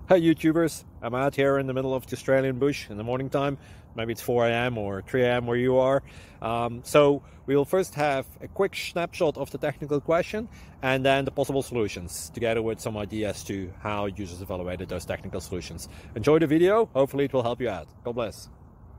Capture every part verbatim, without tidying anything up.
Hi YouTubers, I'm out here in the middle of the Australian bush in the morning time. Maybe it's four A M or three A M where you are. Um, so we'll first have a quick snapshot of the technical question and then the possible solutions, together with some ideas to how users evaluated those technical solutions. Enjoy the video, hopefully it will help you out. God bless.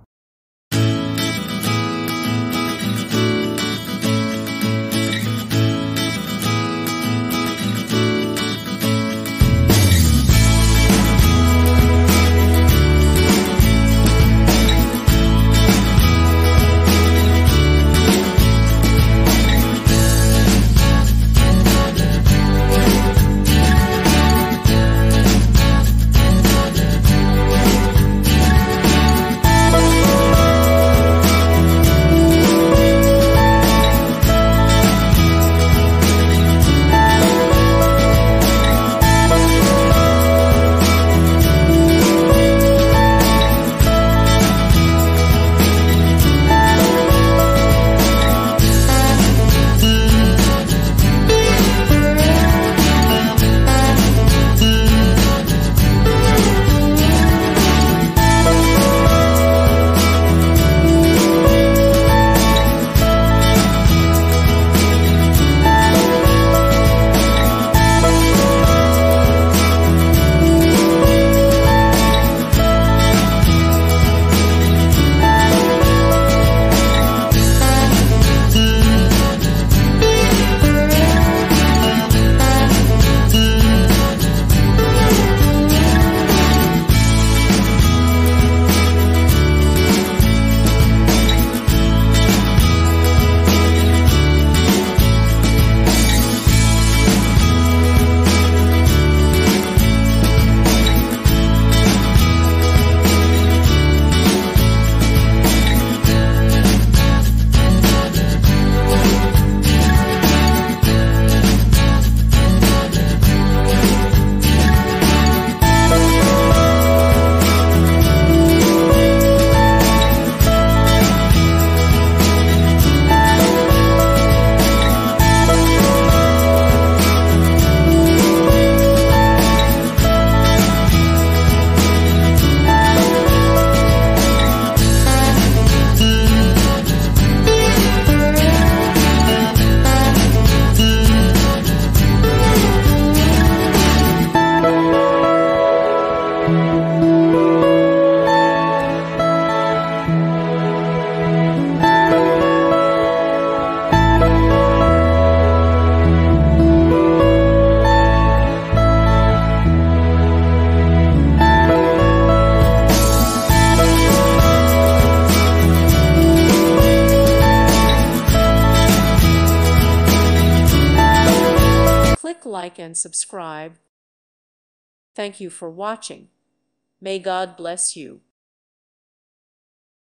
Click like and subscribe. Thank you for watching. May God bless you.